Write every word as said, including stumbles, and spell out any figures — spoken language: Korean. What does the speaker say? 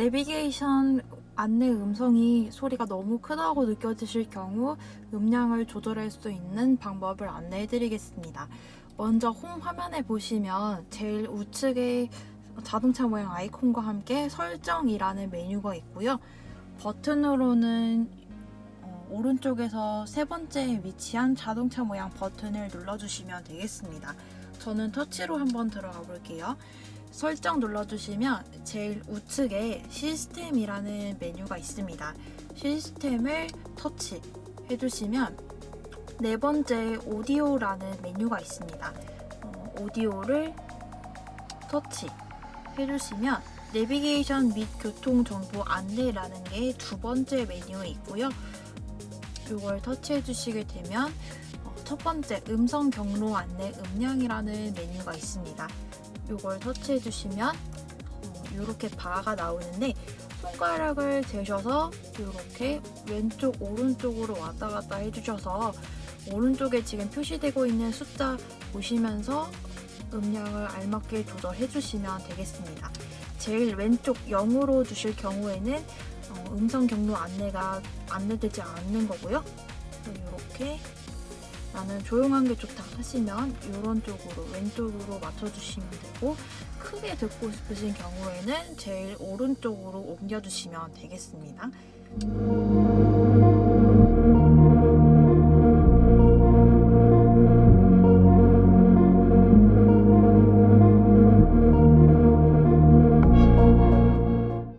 내비게이션 안내 음성이 소리가 너무 크다고 느껴지실 경우 음량을 조절할 수 있는 방법을 안내해 드리겠습니다. 먼저 홈 화면에 보시면 제일 우측에 자동차 모양 아이콘과 함께 설정이라는 메뉴가 있고요. 버튼으로는 어, 오른쪽에서 세 번째에 위치한 자동차 모양 버튼을 눌러주시면 되겠습니다. 저는 터치로 한번 들어가 볼게요. 설정 눌러주시면 제일 우측에 시스템이라는 메뉴가 있습니다. 시스템을 터치 해주시면 네 번째 오디오라는 메뉴가 있습니다. 어, 오디오를 터치 해주시면 내비게이션 및 교통정보 안내라는 게 두 번째 메뉴에 있고요. 이걸 터치해 주시게 되면 어, 첫 번째 음성 경로 안내 음량이라는 메뉴가 있습니다. 이걸 터치해 주시면 어, 이렇게 바가 나오는데 손가락을 대셔서 이렇게 왼쪽 오른쪽으로 왔다 갔다 해주셔서 오른쪽에 지금 표시되고 있는 숫자 보시면서 음량을 알맞게 조절해 주시면 되겠습니다. 제일 왼쪽 영으로 주실 경우에는 어, 음성 경로 안내가 안내되지 않는 거고요. 이렇게 나는 조용한 게 좋다 하시면 이런 쪽으로 왼쪽으로 맞춰주시면 되고, 크게 듣고 싶으신 경우에는 제일 오른쪽으로 옮겨주시면 되겠습니다.